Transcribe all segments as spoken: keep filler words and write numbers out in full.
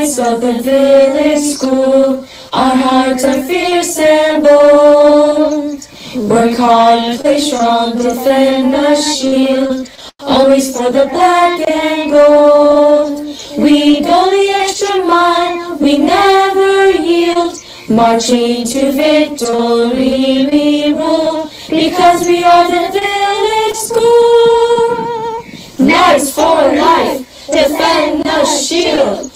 Knights of the village school, our hearts are fierce and bold. Work hard, play strong, defend the shield, always for the black and gold. We go the extra mile, we never yield, marching to victory we rule, because we are the village school. Knights for life, defend the shield.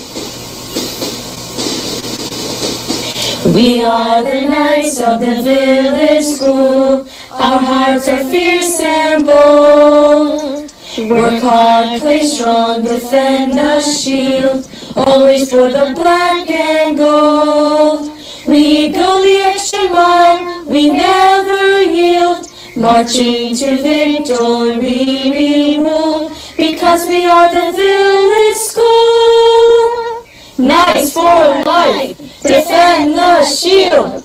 We are the Knights of the village school, our hearts are fierce and bold. Work hard, play strong, defend the shield, always for the black and gold. We go the extra mile, we never yield, marching to victory we rule, because we are the village school. Knights for life, defend the shield.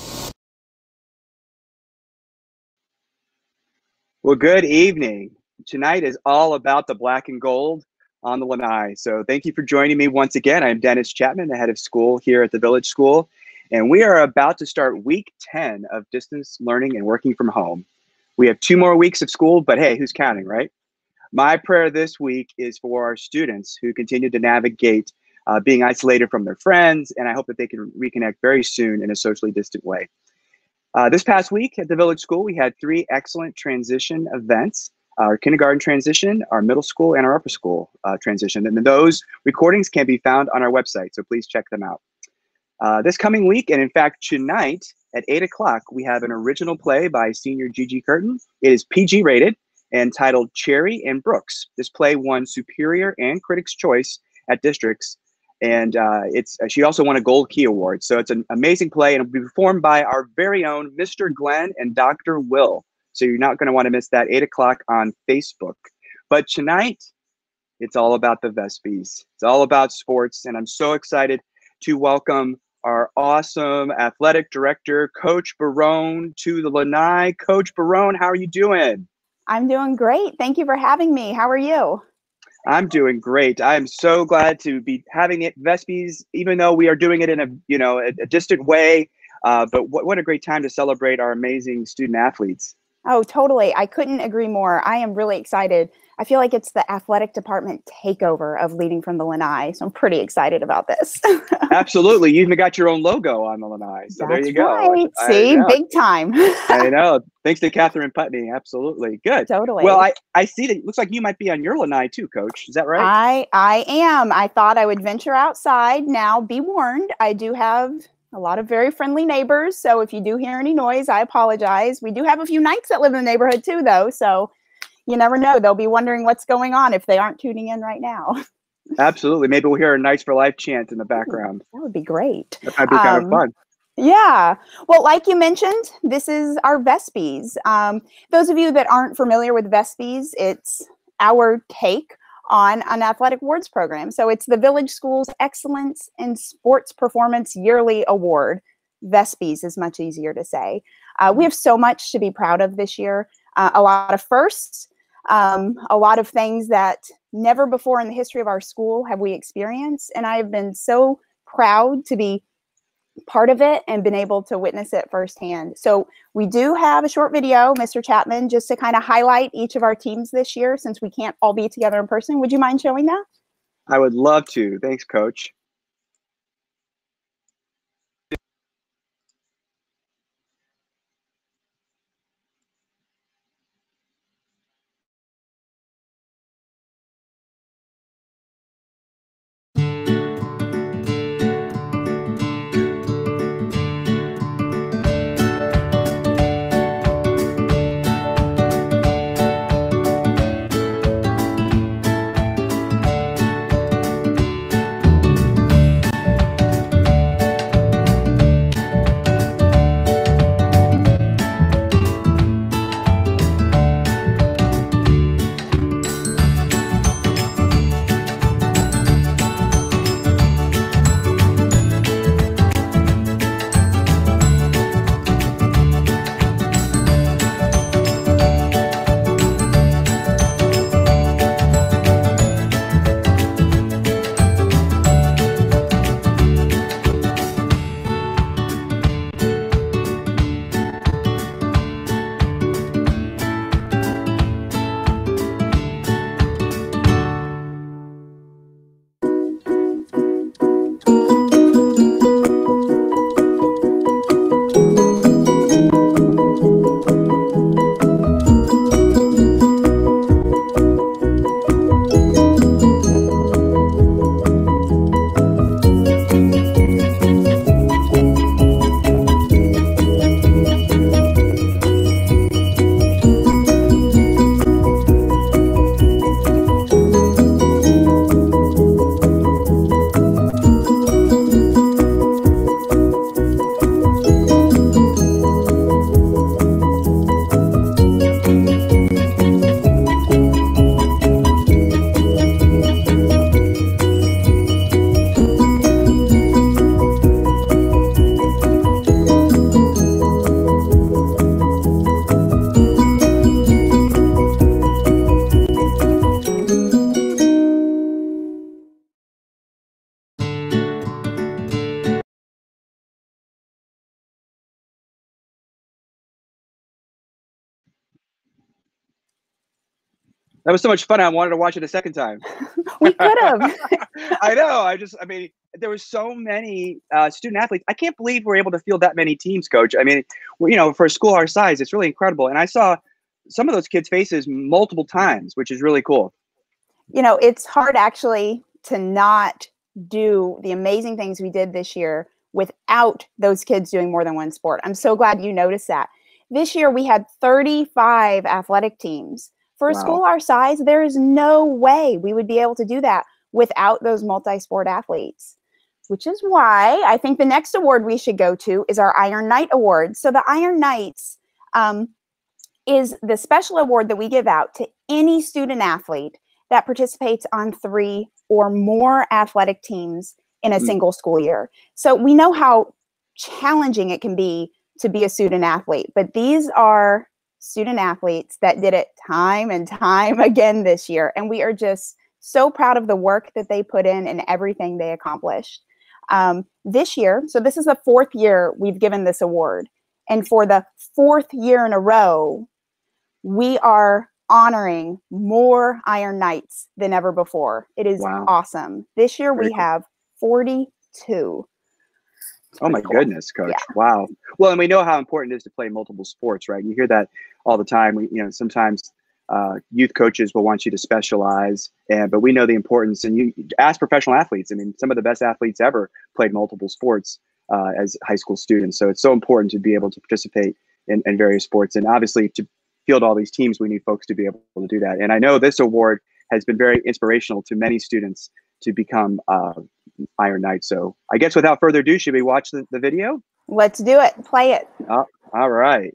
Well, good evening. Tonight is all about the black and gold on the Lanai. So thank you for joining me once again. I'm Dennis Chapman, the head of school here at the Village School, and we are about to start week ten of distance learning and working from home. We have two more weeks of school, but hey, who's counting, right? My prayer this week is for our students who continue to navigate uh, being isolated from their friends, and I hope that they can reconnect very soon in a socially distant way. Uh, this past week at the Village School, we had three excellent transition events. Our kindergarten transition, our middle school, and our upper school uh, transition. And those recordings can be found on our website, so please check them out. Uh, this coming week, and in fact tonight at eight o'clock, we have an original play by senior Gigi Curtin. It is P G rated and titled Cherry and Brooks. This play won Superior and Critics' Choice at Districts, and uh, it's she also won a Gold Key Award. So it's an amazing play, and it'll be performed by our very own Mister Glenn and Doctor Will. So you're not going to want to miss that, eight o'clock on Facebook. But tonight, it's all about the Vespies. It's all about sports, and I'm so excited to welcome our awesome athletic director, Coach Barone, to the Lanai. Coach Barone, how are you doing? I'm doing great. Thank you for having me. How are you? I'm doing great. I'm so glad to be having it Vespies, even though we are doing it in a you know a, a distant way. Uh, but what, what a great time to celebrate our amazing student athletes. Oh, totally. I couldn't agree more. I am really excited. I feel like it's the athletic department takeover of Leading from the Lanai. So I'm pretty excited about this. Absolutely. You even got your own logo on the Lanai. So That's there you go. Right. See, big time. I know. Thanks to Catherine Putney. Absolutely. Good. Totally. Well, I, I see that it looks like you might be on your Lanai too, Coach. Is that right? I, I am. I thought I would venture outside. Now, be warned, I do have a lot of very friendly neighbors. So if you do hear any noise, I apologize. We do have a few Knights that live in the neighborhood too, though. So you never know. They'll be wondering what's going on if they aren't tuning in right now. Absolutely. Maybe we'll hear a Knights for Life chant in the background. That would be great. That might be kind um, of fun. Yeah. Well, like you mentioned, this is our Vespies. Um, those of you that aren't familiar with Vespies, it's our take on an athletic awards program. So it's the Village School's Excellence in Sports Performance Yearly Award. Vespies is much easier to say. Uh, we have so much to be proud of this year. Uh, a lot of firsts, um, a lot of things that never before in the history of our school have we experienced. And I've been so proud to be part of it and been able to witness it firsthand. So we do have a short video, Mister Chapman, just to kind of highlight each of our teams this year, since we can't all be together in person. Would you mind showing that? I would love to. Thanks, Coach. That was so much fun. I wanted to watch it a second time. We could have. I know. I just, I mean, there were so many uh, student athletes. I can't believe we're able to field that many teams, Coach. I mean, you know, for a school our size, it's really incredible. And I saw some of those kids' faces multiple times, which is really cool. You know, it's hard actually to not do the amazing things we did this year without those kids doing more than one sport. I'm so glad you noticed that. This year we had thirty-five athletic teams. For a Wow. school our size, there is no way we would be able to do that without those multi-sport athletes, which is why I think the next award we should go to is our Iron Knight Award. So the Iron Knights um, is the special award that we give out to any student athlete that participates on three or more athletic teams in a Mm. single school year. So we know how challenging it can be to be a student athlete, but these are student athletes that did it time and time again this year. And we are just so proud of the work that they put in and everything they accomplished. Um, this year, so this is the fourth year we've given this award. And for the fourth year in a row, we are honoring more Iron Knights than ever before. It is Wow. awesome. This year Very we cool. have forty-two. Oh my cool. goodness, Coach. Yeah. Wow. Well, and we know how important it is to play multiple sports, right? You hear that all the time. We, you know, sometimes uh, youth coaches will want you to specialize, and but we know the importance. And you ask professional athletes. I mean, some of the best athletes ever played multiple sports uh, as high school students. So it's so important to be able to participate in, in various sports, and obviously to field all these teams, we need folks to be able to do that. And I know this award has been very inspirational to many students to become uh, Iron Knights. So I guess without further ado, should we watch the, the video? Let's do it. Play it. Uh, all right.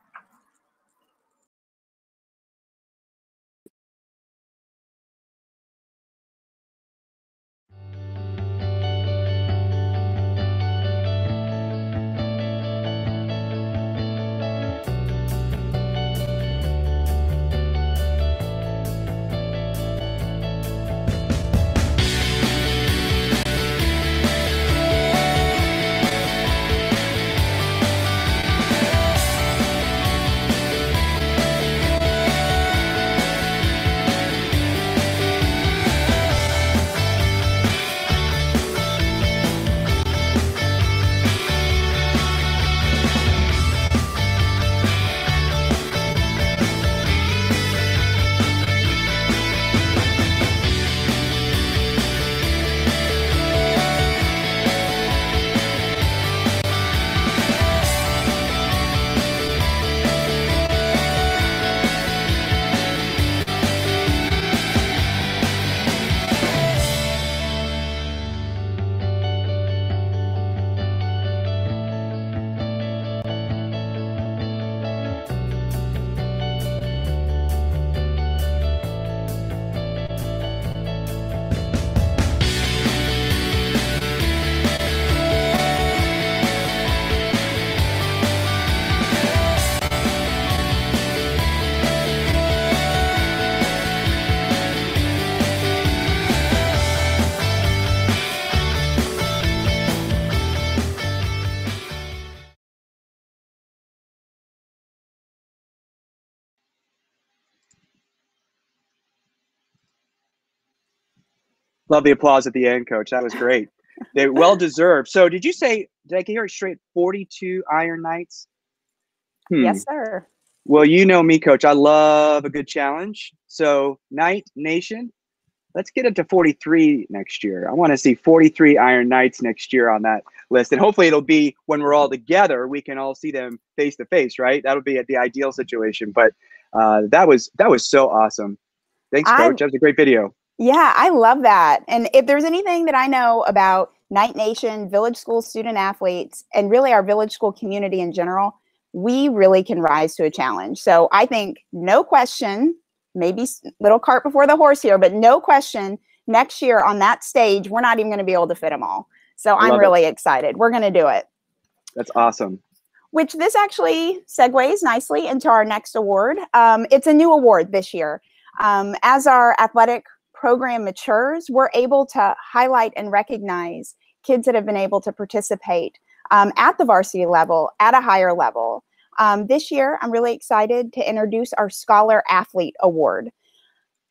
Love the applause at the end, Coach. That was great. They well deserved. So did you say, did I hear it straight? forty-two Iron Knights? Hmm. Yes, sir. Well, you know me, Coach. I love a good challenge. So Knight Nation, let's get it to forty-three next year. I want to see forty-three Iron Knights next year on that list. And hopefully it'll be when we're all together, we can all see them face to face, right? That'll be the ideal situation. But uh, that was that was so awesome. Thanks, Coach. I, that was a great video. Yeah, I love that. And if there's anything that I know about Knight Nation, Village School student athletes, and really our Village School community in general, we really can rise to a challenge. So I think no question, maybe little cart before the horse here, but no question, next year on that stage, we're not even going to be able to fit them all. So I'm Love really it. excited. We're going to do it. That's awesome. Which this actually segues nicely into our next award. Um, it's a new award this year. Um, as our athletic program matures, we're able to highlight and recognize kids that have been able to participate um, at the varsity level, at a higher level. Um, this year, I'm really excited to introduce our Scholar Athlete Award.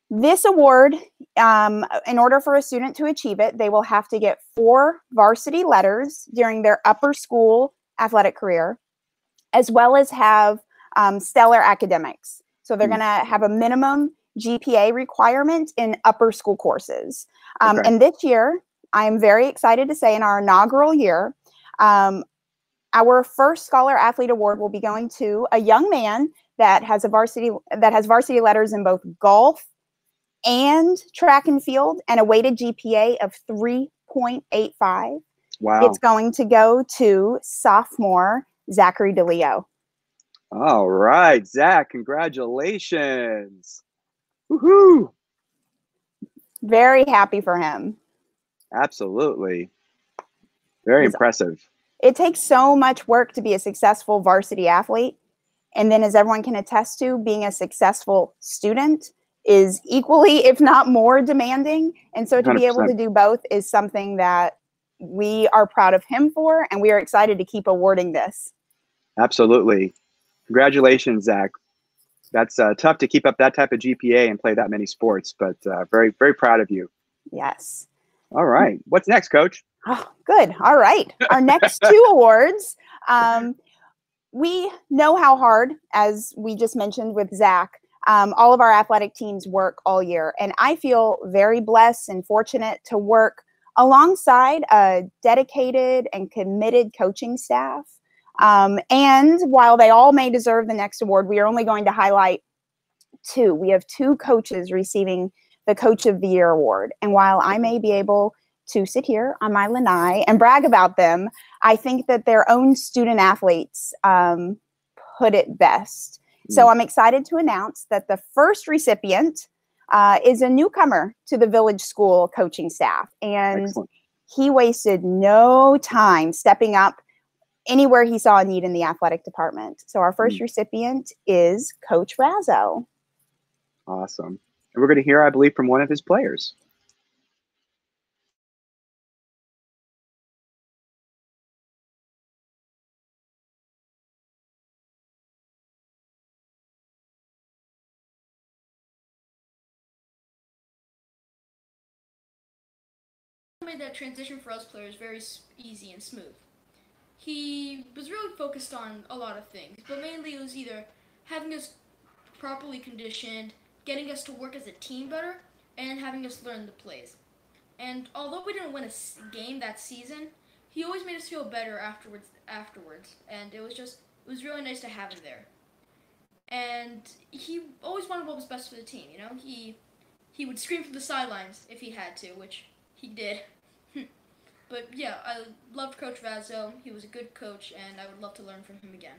This award, um, in order for a student to achieve it, they will have to get four varsity letters during their upper school athletic career, as well as have um, stellar academics. So they're Mm. going to have a minimum G P A requirement in upper school courses. Um, Okay. And this year, I am very excited to say in our inaugural year, um, our first Scholar Athlete Award will be going to a young man that has a varsity that has varsity letters in both golf and track and field, and a weighted G P A of three point eight five. Wow. It's going to go to sophomore Zachary DeLeo. All right, Zach, congratulations. Woohoo. Very happy for him. Absolutely. Very He's- impressive. It takes so much work to be a successful varsity athlete. And then, as everyone can attest to, being a successful student is equally, if not more, demanding. And so to be able one hundred to percent. do both is something that we are proud of him for, and we are excited to keep awarding this. Absolutely. Congratulations, Zach. That's uh, tough to keep up that type of G P A and play that many sports, but uh, very, very proud of you. Yes. All right. What's next, Coach? Oh, good. All right. Our next two awards. Um, we know how hard, as we just mentioned with Zach, um, all of our athletic teams work all year. And I feel very blessed and fortunate to work alongside a dedicated and committed coaching staff. Um, and while they all may deserve the next award, we are only going to highlight two. We have two coaches receiving the Coach of the Year award. And while I may be able to sit here on my lanai and brag about them, I think that their own student athletes um, put it best. So I'm excited to announce that the first recipient uh, is a newcomer to the Village School coaching staff. And Excellent. he wasted no time stepping up anywhere he saw a need in the athletic department. So our first Mm. recipient is Coach Razzo. Awesome. And we're going to hear, I believe, from one of his players. Made that transition for us players very s- easy and smooth. He was really focused on a lot of things, but mainly it was either having us properly conditioned, getting us to work as a team better, and having us learn the plays. And although we didn't win a s- game that season, he always made us feel better afterwards. Afterwards, and it was just it was really nice to have him there. And he always wanted what was best for the team. You know, he he would scream from the sidelines if he had to, which he did. But yeah, I loved Coach Razzo. He was a good coach, and I would love to learn from him again.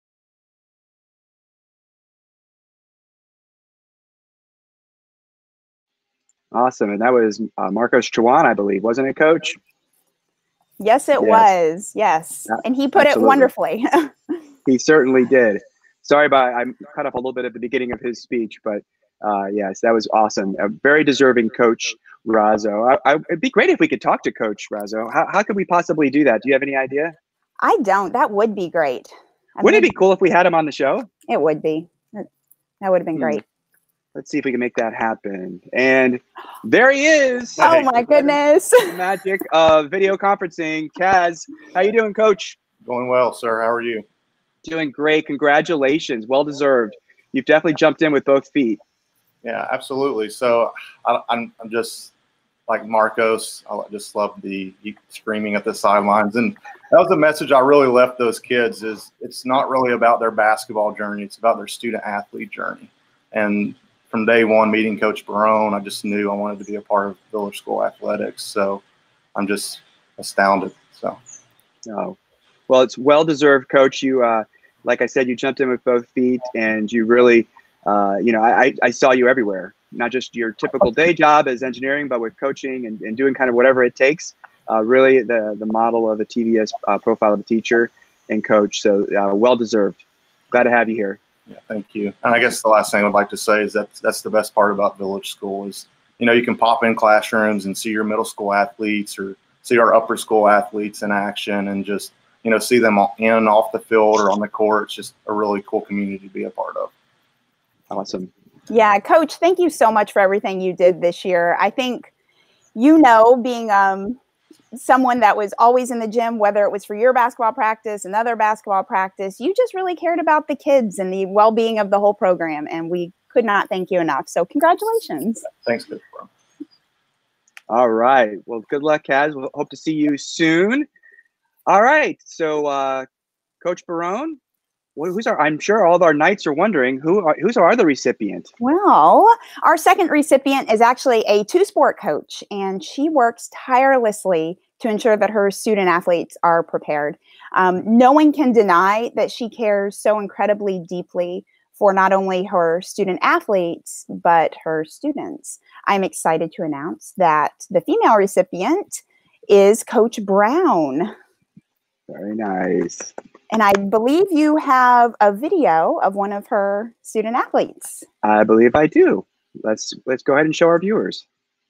Awesome. And that was uh, Marcos Chawan, I believe, wasn't it, Coach? Yes, it Yes. was. Yes. Yeah, And he put absolutely. it wonderfully. He certainly did. Sorry about I cut off a little bit at the beginning of his speech, but uh, yes, that was awesome. A very deserving Coach Razzo. I, I, it'd be great if we could talk to Coach Razzo. How, how could we possibly do that? Do you have any idea? I don't. That would be great. I Wouldn't mean, it be cool if we had him on the show? It would be. That that would have been Hmm. great. Let's see if we can make that happen. And there he is. Oh my goodness. The magic of video conferencing. Kaz, how you doing, Coach? Going well, sir. How are you? Doing great. Congratulations. Well deserved. You've definitely jumped in with both feet. Yeah, absolutely. So I, I'm, I'm just like Marcos. I just love the screaming at the sidelines, and that was the message I really left those kids. Is it's not really about their basketball journey; it's about their student athlete journey. And from day one, meeting Coach Barone, I just knew I wanted to be a part of Village School athletics. So I'm just astounded. So. Oh, well, it's well deserved, Coach. You, uh, like I said, you jumped in with both feet, and you really, uh, you know, I, I saw you everywhere. Not just your typical day job as engineering, but with coaching and, and doing kind of whatever it takes. Uh, really, the the model of a T V S uh, profile of a teacher and coach. So uh, well deserved. Glad to have you here. Yeah, thank you. And I guess the last thing I'd like to say is that that's the best part about Village School is, you know, you can pop in classrooms and see your middle school athletes or see our upper school athletes in action and just, you know, see them in and off the field or on the court. It's just a really cool community to be a part of. Awesome. Yeah, Coach, thank you so much for everything you did this year. I think, you know, being um, someone that was always in the gym, whether it was for your basketball practice, another basketball practice, you just really cared about the kids and the well-being of the whole program. And we could not thank you enough. So congratulations. Thanks, Coach Brown. All right. Well, good luck, Kaz. We'll hope to see you soon. All right. So, uh, Coach Barone, who's our? I'm sure all of our knights are wondering who are, who's our other recipient. Well, our second recipient is actually a two-sport coach, and she works tirelessly to ensure that her student athletes are prepared. Um, no one can deny that she cares so incredibly deeply for not only her student athletes, but her students. I'm excited to announce that the female recipient is Coach Brown. Very nice. And I believe you have a video of one of her student athletes. I believe I do. Let's let's go ahead and show our viewers.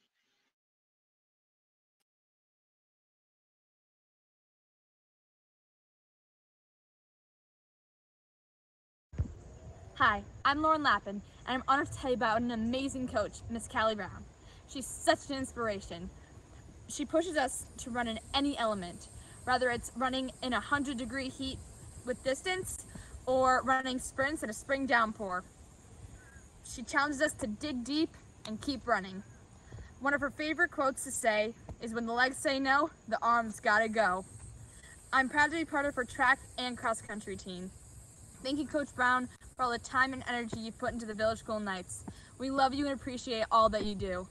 Hi, I'm Lauren Lappin, and I'm honored to tell you about an amazing coach, Miss Callie Brown. She's such an inspiration. She pushes us to run in any element, whether it's running in a hundred degree heat with distance or running sprints in a spring downpour. She challenges us to dig deep and keep running. One of her favorite quotes to say is, "When the legs say no, the arms gotta go." I'm proud to be part of her track and cross country team. Thank you, Coach Brown, for all the time and energy you put into the Village School Knights. We love you and appreciate all that you do.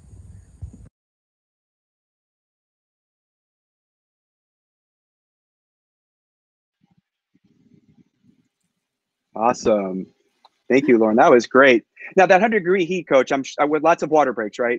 Awesome. Thank you, Lauren. That was great. Now, that hundred degree heat, Coach, I'm with lots of water breaks, right?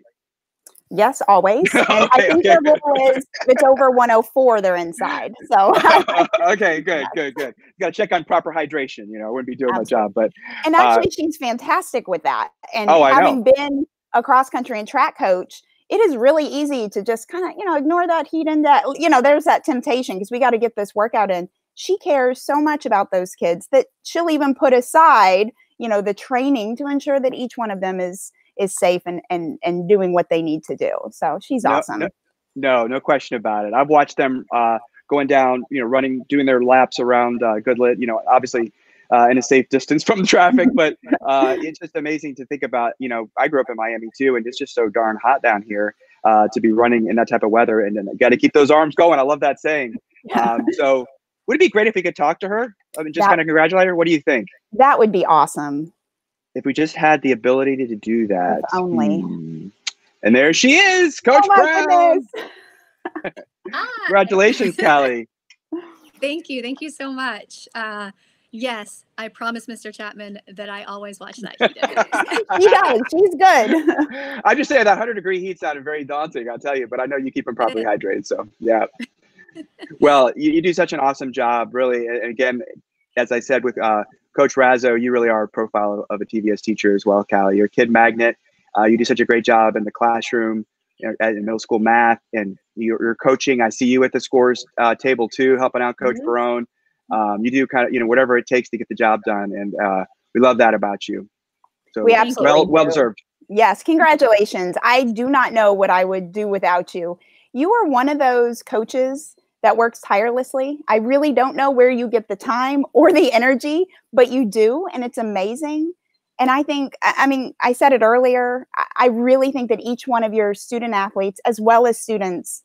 Yes, always. And Okay, I think okay, their good. rule is if it's over one oh four, they're inside. So Okay, good, good, good. Got to check on proper hydration. You know, I wouldn't be doing my Absolutely. job, but And uh, actually, she's fantastic with that. And Oh, I know. having been a cross country and track coach, it is really easy to just kind of, you know, ignore that heat and that, you know, there's that temptation because we got to get this workout in. She cares so much about those kids that she'll even put aside, you know, the training to ensure that each one of them is is safe and and and doing what they need to do. So she's no, awesome. no, no, no question about it. I've watched them uh, going down, you know, running, doing their laps around uh, Goodlet. You know, obviously uh, in a safe distance from the traffic, but uh, it's just amazing to think about. You know, I grew up in Miami too, and it's just so darn hot down here uh, to be running in that type of weather. And then got to keep those arms going. I love that saying. Um, so would it be great if we could talk to her? I mean, just That- kind of congratulate her. What do you think? That would be awesome. If we just had the ability to, to do that. If only. Hmm. And there she is, Coach Oh my Brown. goodness. Hi. Congratulations, Callie. Thank you. Thank you so much. Uh, yes, I promise Mister Chapman that I always watch that heat. She does. She's good. I just say that hundred degree heat sounded very daunting, I'll tell you, but I know you keep them properly hydrated. So, yeah. Well, you, you do such an awesome job, really. And again, as I said with uh, Coach Razzo, you really are a profile of a T V S teacher as well, Callie. You're a kid magnet. Uh, you do such a great job in the classroom, you know, in middle school math, and you're, you're coaching. I see you at the scores uh, table too, helping out Coach Mhm. Barone. Um, you do kind of, you know, whatever it takes to get the job done, and uh, we love that about you. So We absolutely well, well do. deserved. Yes, congratulations. I do not know what I would do without you. You are one of those coaches that works tirelessly. I really don't know where you get the time or the energy, but you do, and it's amazing. And I think, I I mean, I said it earlier, I- I really think that each one of your student athletes, as well as students,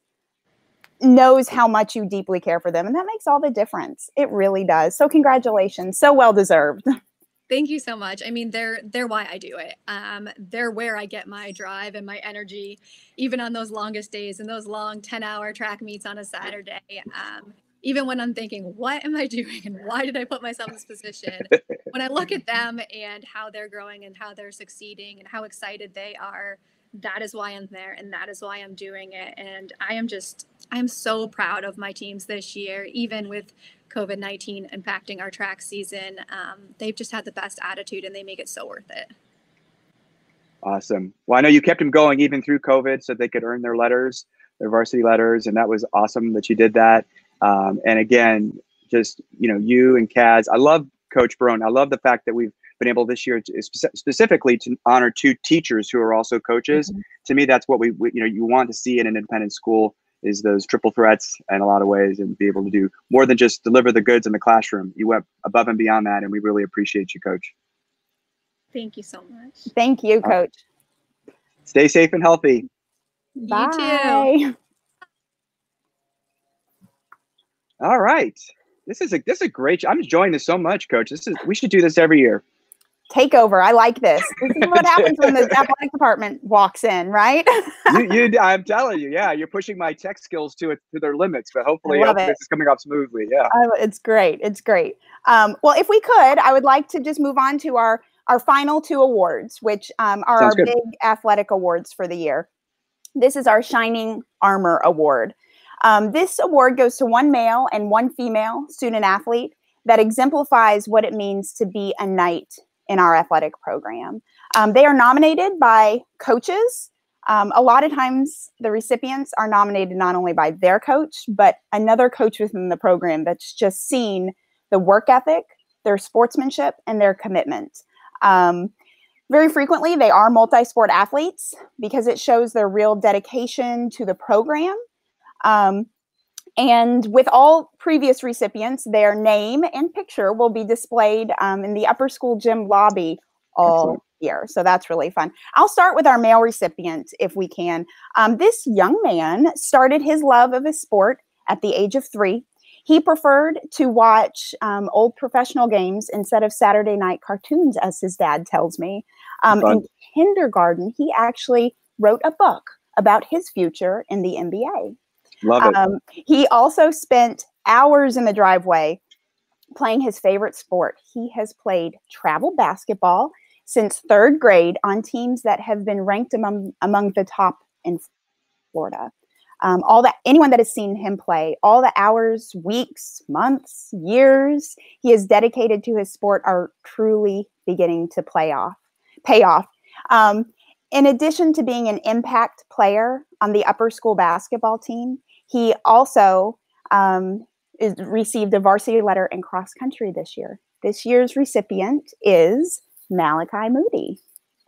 knows how much you deeply care for them. And that makes all the difference. It really does. So congratulations. So well deserved. Thank you so much. I mean, they're they're why I do it. Um, they're where I get my drive and my energy, even on those longest days and those long ten hour track meets on a Saturday. Um, even when I'm thinking, what am I doing and why did I put myself in this position? When I look at them and how they're growing and how they're succeeding and how excited they are, that is why I'm there and that is why I'm doing it. And I am just, I'm so proud of my teams this year, even with COVID nineteen impacting our track season. Um, they've just had the best attitude and they make it so worth it. Awesome. Well, I know you kept them going even through COVID so they could earn their letters, their varsity letters, and that was awesome that you did that. Um, and again, just, you know, you and Kaz, I love Coach Barone. I love the fact that we've been able this year to, spe- specifically to honor two teachers who are also coaches. Mm-hmm. To me, that's what we, we, you know, you want to see in an independent school is those triple threats in a lot of ways, and be able to do more than just deliver the goods in the classroom. You went above and beyond that, and we really appreciate you, Coach. Thank you so much. Thank you, Coach. Uh, stay safe and healthy. Bye. You too. All right. This is a this is a great. I'm enjoying this so much, Coach. This is we should do this every year. Take over. I like this. This is what happens when the athletic department walks in, right? you, you, I'm telling you, yeah, you're pushing my tech skills to it to their limits, but hopefully, hopefully this is coming off smoothly. Yeah, uh, it's great. It's great. Um, well, if we could, I would like to just move on to our our final two awards, which um, are Sounds our good. big athletic awards for the year. This is our Shining Armor Award. Um, this award goes to one male and one female student athlete that exemplifies what it means to be a knight in our athletic program. Um, they are nominated by coaches. Um, a lot of times the recipients are nominated not only by their coach, but another coach within the program that's just seen the work ethic, their sportsmanship, and their commitment. Um, very frequently, they are multi-sport athletes because it shows their real dedication to the program. Um, And with all previous recipients, their name and picture will be displayed um, in the upper school gym lobby all Excellent. year. So that's really fun. I'll start with our male recipient if we can. Um, this young man started his love of his sport at the age of three. He preferred to watch um, old professional games instead of Saturday night cartoons, as his dad tells me. Um, in kindergarten, he actually wrote a book about his future in the N B A. Love it. Um, he also spent hours in the driveway playing his favorite sport. He has played travel basketball since third grade on teams that have been ranked among among the top in Florida. Um, all that anyone that has seen him play, all the hours, weeks, months, years he is dedicated to his sport are truly beginning to play off, pay off. Um, in addition to being an impact player on the upper school basketball team, he also um, is, received a varsity letter in cross country this year. This year's recipient is Malachi Moody.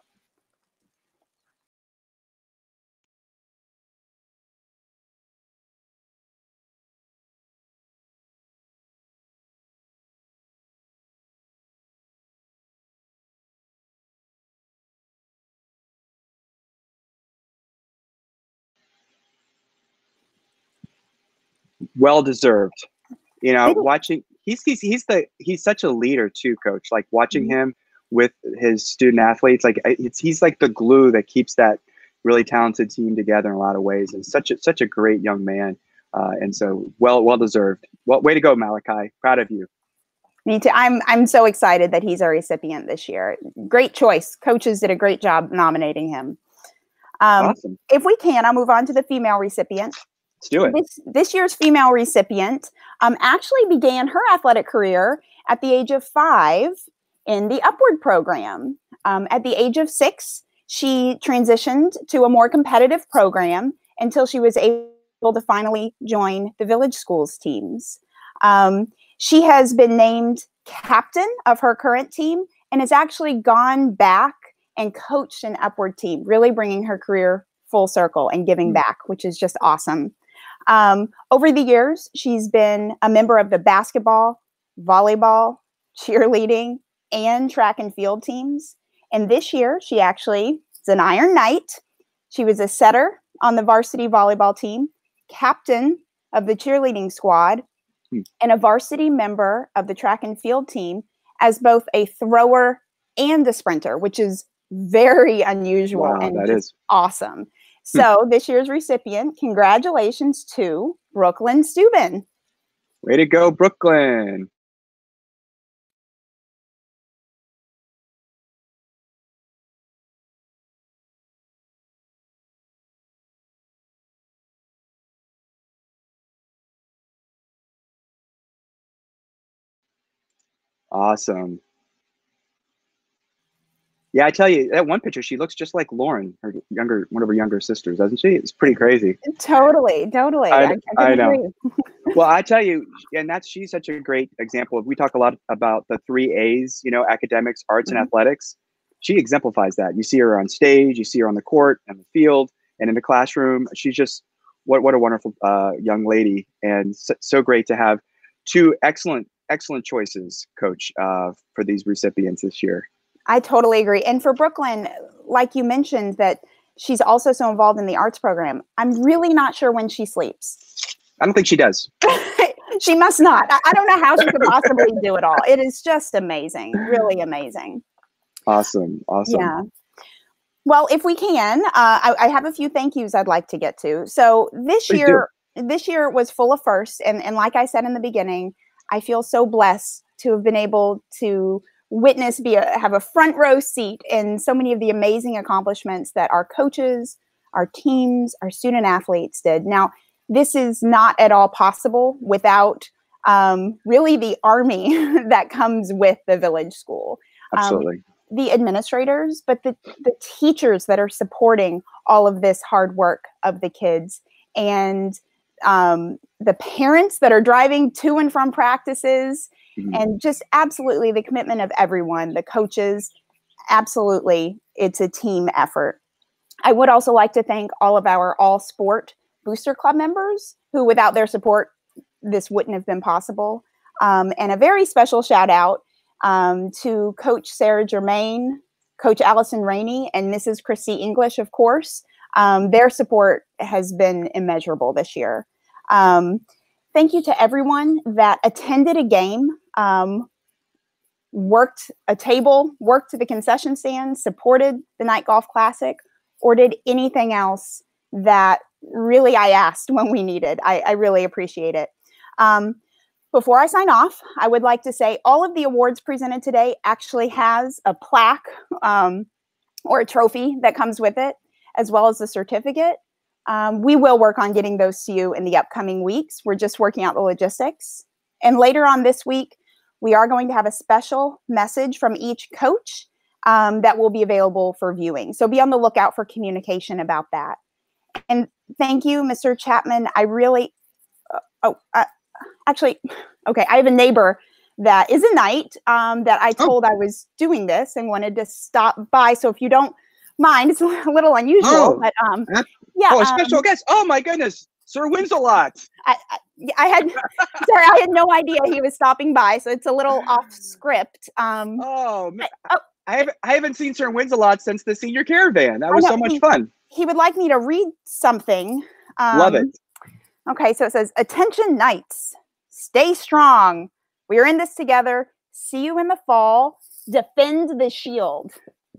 Well deserved. You know, watching he's he's he's the he's such a leader too, Coach. Like watching mm-hmm. him with his student athletes, like it's he's like the glue that keeps that really talented team together in a lot of ways. And such a such a great young man. Uh, and so well well deserved. Well, way to go, Malachi. Proud of you. Me too. I'm I'm so excited that he's a recipient this year. Great choice. Coaches did a great job nominating him. Um, awesome. If we can, I'll move on to the female recipient. Let's do it. This, this year's female recipient um, actually began her athletic career at the age of five in the Upward program. Um, at the age of six, she transitioned to a more competitive program until she was able to finally join the Village Schools teams. Um, she has been named captain of her current team and has actually gone back and coached an Upward team, really bringing her career full circle and giving mm-hmm. back, which is just awesome. Um, over the years, she's been a member of the basketball, volleyball, cheerleading, and track and field teams. And this year, she actually is an Iron Knight. She was a setter on the varsity volleyball team, captain of the cheerleading squad, hmm. and a varsity member of the track and field team as both a thrower and a sprinter, which is very unusual wow, and that just is awesome. So this year's recipient, congratulations to Brooklyn Steuben. Way to go, Brooklyn. Awesome. Yeah, I tell you, that one picture, she looks just like Lauren, her younger, one of her younger sisters, doesn't she? It's pretty crazy. Totally, totally. I, I, I, I know. agree. Well, I tell you, and that's she's such a great example of. We talk a lot about the three A's, you know, academics, arts, Mhm. and athletics. She exemplifies that. You see her on stage, you see her on the court and the field and in the classroom. She's just what what a wonderful uh, young lady, and so, so great to have two excellent excellent choices, Coach, uh, for these recipients this year. I totally agree. And for Brooklyn, like you mentioned, that she's also so involved in the arts program. I'm really not sure when she sleeps. I don't think she does. She must not. I, I don't know how she could possibly do it all. It is just amazing, really amazing. Awesome, awesome. Yeah. Well, if we can, uh, I, I have a few thank yous I'd like to get to. So this Please year, this year was full of firsts, and and like I said in the beginning, I feel so blessed to have been able to witness, be a, have a front row seat in so many of the amazing accomplishments that our coaches, our teams, our student athletes did. Now, this is not at all possible without um, really the army that comes with the Village School. Absolutely. Um, the administrators, but the, the teachers that are supporting all of this hard work of the kids, and um, the parents that are driving to and from practices, mm-hmm. and just absolutely the commitment of everyone, the coaches. Absolutely, it's a team effort. I would also like to thank all of our All Sport Booster Club members who, without their support, this wouldn't have been possible. Um, and a very special shout out um, to Coach Sarah Germain, Coach Allison Rainey, and Missus Christy English, of course. Um, their support has been immeasurable this year. Um, thank you to everyone that attended a game, um, worked a table, worked to the concession stand, supported the Night Golf Classic, or did anything else that really I asked when we needed. I, I really appreciate it. Um, before I sign off, I would like to say all of the awards presented today actually has a plaque um, or a trophy that comes with it, as well as the certificate. Um, we will work on getting those to you in the upcoming weeks. We're just working out the logistics. And later on this week, we are going to have a special message from each coach um, that will be available for viewing. So be on the lookout for communication about that. And thank you, Mister Chapman. I really, uh, oh, uh, actually, okay, I have a neighbor that is a Knight um, that I told oh. I was doing this and wanted to stop by. So if you don't mind, it's a little unusual, oh. but um, yeah. Oh, a special um, guest. Oh my goodness, Sir Wins-A-Lot. I, I, I had, sorry, I had no idea he was stopping by, so it's a little off script. Um, oh, man. I, oh, I haven't, I haven't seen Sir Wins-A-Lot since the senior caravan. That was know, so much he, fun. He would like me to read something. Um, Love it. Okay, so it says, "Attention Knights, stay strong. We are in this together. See you in the fall. Defend the shield."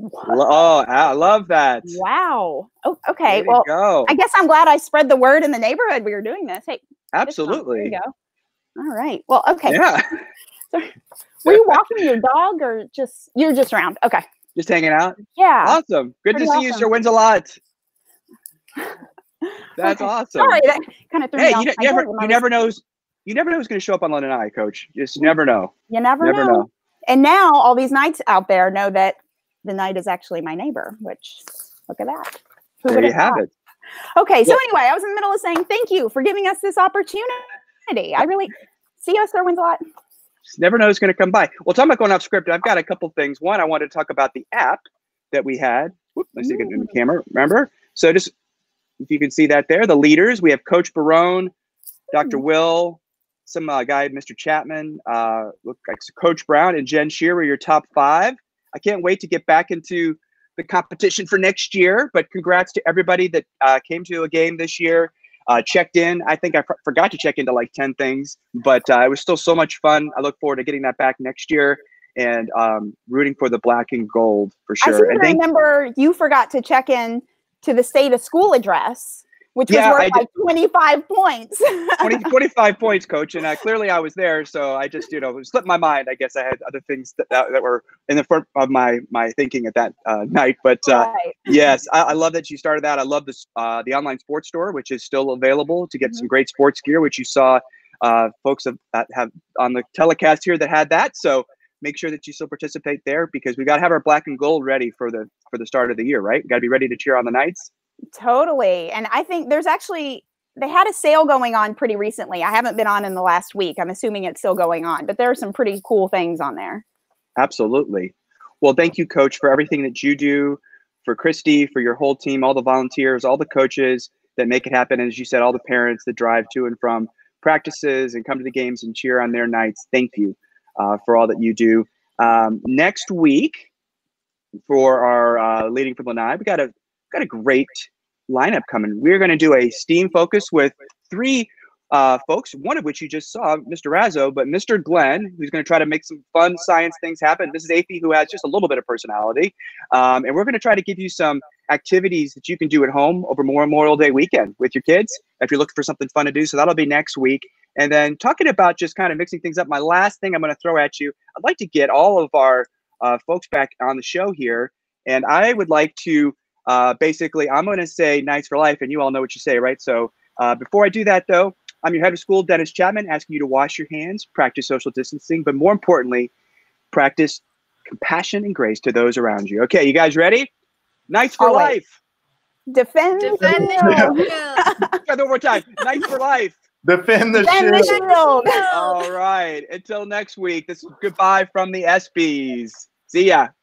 Oh, I love that. Wow. Oh, okay. There well, go. I guess I'm glad I spread the word in the neighborhood we were doing this. Hey, absolutely. There you go. All right. Well, okay. Yeah. So, were you walking your dog, or just you're just around? Okay. Just hanging out. Yeah. Awesome. Good Pretty to see awesome. you, Sir Wins-A-Lot. That's okay. awesome. Sorry, that kind of threw hey, me off. you, ne- never, you never knows. You never know who's going to show up on London Eye, Coach. You just never know. You never, never know. know. And now all these Knights out there know that the Knight is actually my neighbor. Which, look at that. Who there you have thought? it. Okay, so well, anyway, I was in the middle of saying thank you for giving us this opportunity. I really see you, Sir Wins-A-Lot. Just never know who's going to come by. Well, talking about going off script, I've got a couple things. One, I wanted to talk about the app that we had. Whoop, let's see it in the camera. Remember? So just if you can see that there, the leaders. We have Coach Barone, Doctor Mm. Will, some uh, guy, Mister Chapman, uh, look like Coach Brown, and Jen Shearer, your top five. I can't wait to get back into the competition for next year. But congrats to everybody that uh, came to a game this year. Uh, checked in. I think I f- forgot to check into like ten things, but uh, it was still so much fun. I look forward to getting that back next year and um, rooting for the black and gold for sure. I seem and to thank- remember you forgot to check in to the state of school address, which yeah, was worth like twenty-five points. twenty, twenty-five points, Coach. And uh, clearly I was there. So I just, you know, it slipped my mind. I guess I had other things that, that, that were in the front of my my thinking at that uh, night. But uh, right. yes, I, I love that you started that. I love this uh, the online sports store, which is still available to get mm-hmm. some great sports gear, which you saw uh, folks have, have on the telecast here that had that. So make sure that you still participate there, because we got to have our black and gold ready for the for the start of the year, right? Got to be ready to cheer on the Knights. Totally. And I think there's actually they had a sale going on pretty recently. I haven't been on in the last week. I'm assuming it's still going on, but there are some pretty cool things on there. Absolutely. Well, thank you, Coach, for everything that you do, for Christy, for your whole team, all the volunteers, all the coaches that make it happen. And as you said, all the parents that drive to and from practices and come to the games and cheer on their nights. Thank you uh, for all that you do. Um, next week, for our uh, Leading from Lanai, we got a got a great lineup coming. We're going to do a STEAM focus with three uh, folks, one of which you just saw, Mister Razzo, but Mister Glenn, who's going to try to make some fun science things happen. Missus Afey, who has just a little bit of personality. Um, and we're going to try to give you some activities that you can do at home over Memorial Day weekend with your kids if you're looking for something fun to do. So that'll be next week. And then talking about just kind of mixing things up, my last thing I'm going to throw at you, I'd like to get all of our uh, folks back on the show here. And I would like to uh, basically, I'm going to say Knights for Life, and you all know what you say, right? So uh, before I do that, though, I'm your head of school, Dennis Chapman, asking you to wash your hands, practice social distancing, but more importantly, practice compassion and grace to those around you. Okay, you guys ready? Knights for Always. Life. Defend, Defend the the shield. shield. Try that one more time. Knights for Life. Defend the Defend the shield. shield. All right. Until next week, this is goodbye from the S Bs. See ya.